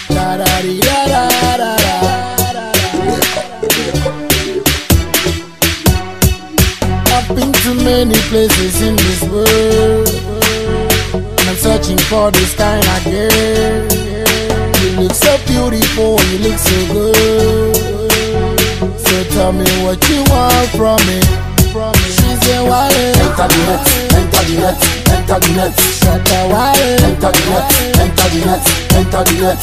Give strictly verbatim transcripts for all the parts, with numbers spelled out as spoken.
Da da dee da da da da. I've been to many places in this world, and I'm searching for this kind of girl. You look so beautiful, you look so good. So tell me what you want from me. She said, Wale, enter the net, enter the net, enter the net. shut the Wale, Enter the net, enter the net, enter the net.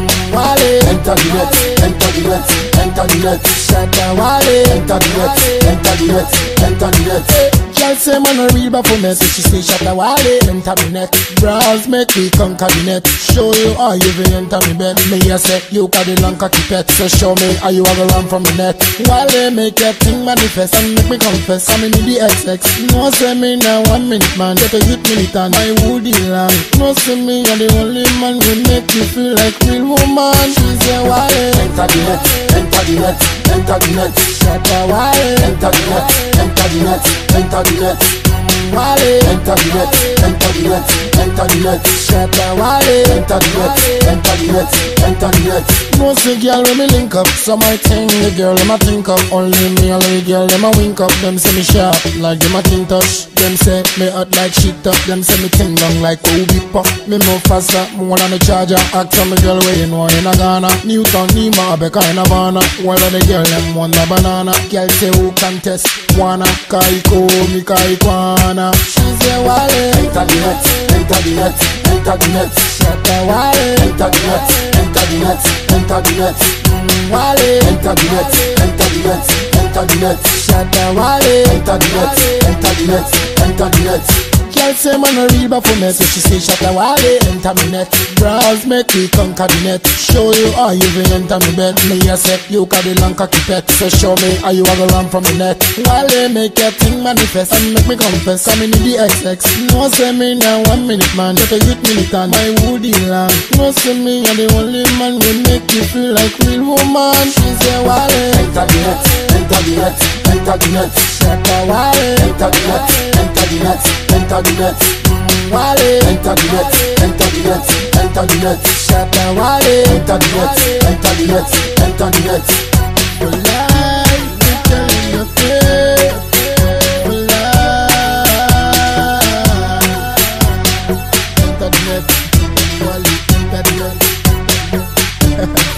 Wale, Enter the net, enter the net, enter the net. shut the Wale, Enter the net, enter the net, enter the net. girl say man a real bad for me, so she say shut the Wale, enter me net. Browse make me conquer the net. Show you how you will enter me bed. Me a say you got the long cocky pet, so show me how you have a run from the net. Wale make your thing manifest and make me confess. I'm in the X X. No say me now one minute man, get a youth militant. My woody land. No say me you're the only man who make me feel like real woman. She say Wale, Enter the net, enter the net, enter the net. shut the Wale, Enter the net, enter the net, enter the net. Wale, Enter the net, enter the net, enter the net. shut the Wale. Enter the net, enter the net, enter the net. No say girl when me link up, so my thing the girl them a think up. Only me and the girl them a wink up. Them say me sharp like them a think touch. Them say me hot like shit up. Them say me ting long like Kobe pop. Me move faster, more than a charger. Ask some girl where you know in a Ghana. Newton, Nima, Becca in Havana. While the girl them want the banana. Girl say who contest? Wanna Kaiko, me Kaikwana. She say Wale, Enter the net, enter the net, enter the net. shut the Wale, Enter the net, enter the net, enter the net. Wale, Enter the net, enter the net, enter the net. shut the Wale. Enter the net, enter the net, enter the net. Girl say man a real bad for me, so she say shut the Wale, enter me net. Browse make me conquer the net. Show you how you will enter me bed. Me a say you got the long cocky pet, so show me how you have a run from the net. Wale make your thing manifest and make me confess. I'm in the X X. No say me now one minute man, get a youth militant. My woody land. No say me you're the only man will make you feel like real woman. She say Wale, Enter the net, enter the net, enter the net. shut the Wale, Enter the net, enter the net, enter the net. Wale, Enter the net, enter the net, enter the net. shut the Wale. Enter the net, enter the net, enter the net. For life, we telling you play. For life, enter the net, Wale, enter the net.